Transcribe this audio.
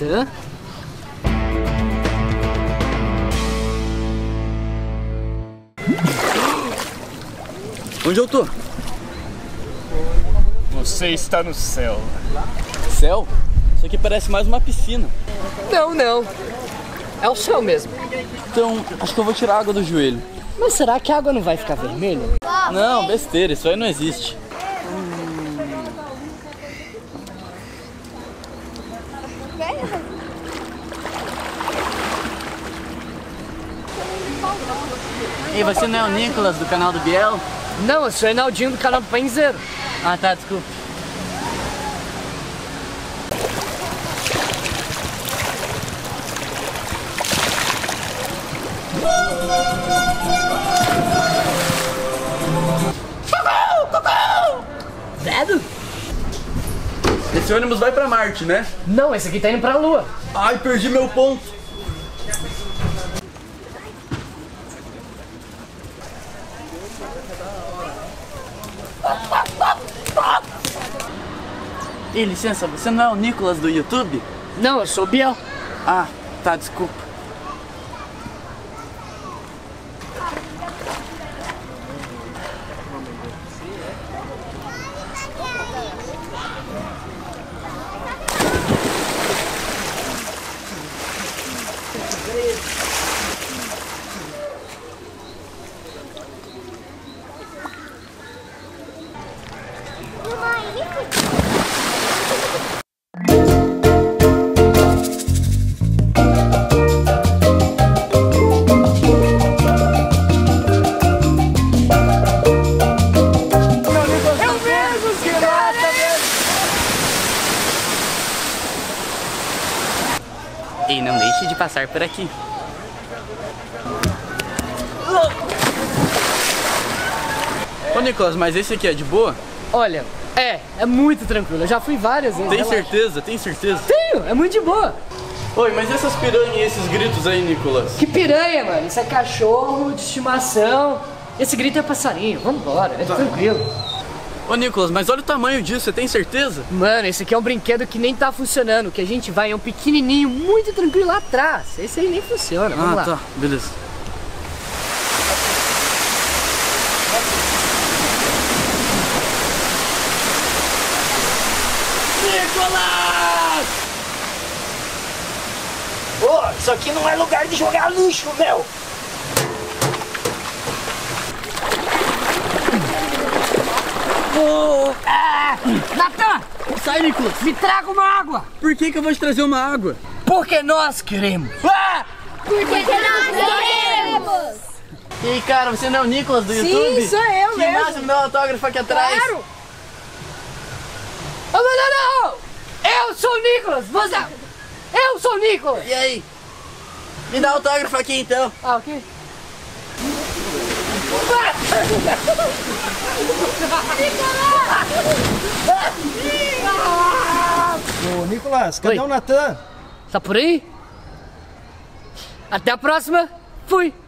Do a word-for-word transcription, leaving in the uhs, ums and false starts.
Natan? Onde eu tô? Você está no céu. Céu? Isso aqui parece mais uma piscina. Não, não. É o céu mesmo. Então, acho que eu vou tirar a água do joelho. Mas será que a água não vai ficar vermelha? Não, besteira, isso aí não existe. Ei, você não é o Nicolas do canal do Biel? Não, eu sou o Reinaldinho do canal do Pãezinho. Ah, tá, desculpa. Velho? Esse ônibus vai pra Marte, né? Não, esse aqui tá indo pra Lua. Ai, perdi meu ponto. Ei, licença, você não é o Nicolas do YouTube? Não, eu sou o Biel. Ah, tá, desculpa. Ei, não deixe de passar por aqui. Ô Nicolas, mas esse aqui é de boa? Olha, é, é muito tranquilo. Eu já fui várias vezes. Tem relaxa. certeza? Tem certeza? Tenho, é muito de boa. Oi, mas essas piranhas e esses gritos aí, Nicolas? Que piranha, mano. Isso é cachorro de estimação. Esse grito é passarinho. Vambora, é tranquilo. Ô Nicolas, mas olha o tamanho disso, você tem certeza? Mano, esse aqui é um brinquedo que nem tá funcionando. O que a gente vai é um pequenininho, muito tranquilo lá atrás. Esse aí nem funciona, vamos ah, lá. tá, beleza. Nicolas! Ô, isso aqui não é lugar de jogar lixo, meu! Oh. Ah, Natan! Sai, Nicolas! Me traga uma água! Por que que eu vou te trazer uma água? Porque nós queremos! Ah! Porque nós queremos! E aí, cara, você não é o Nicolas do Sim, YouTube? sou eu que mesmo. massa, me dá um autógrafo aqui atrás. Claro! Oh, não, não, não! Eu sou o Nicolas! Você... Eu sou o Nicolas! E aí? Me dá autógrafo aqui então. Ah, ok. Ô, Nicolas, cadê Oi. o Natan? Tá por aí? Até a próxima! Fui!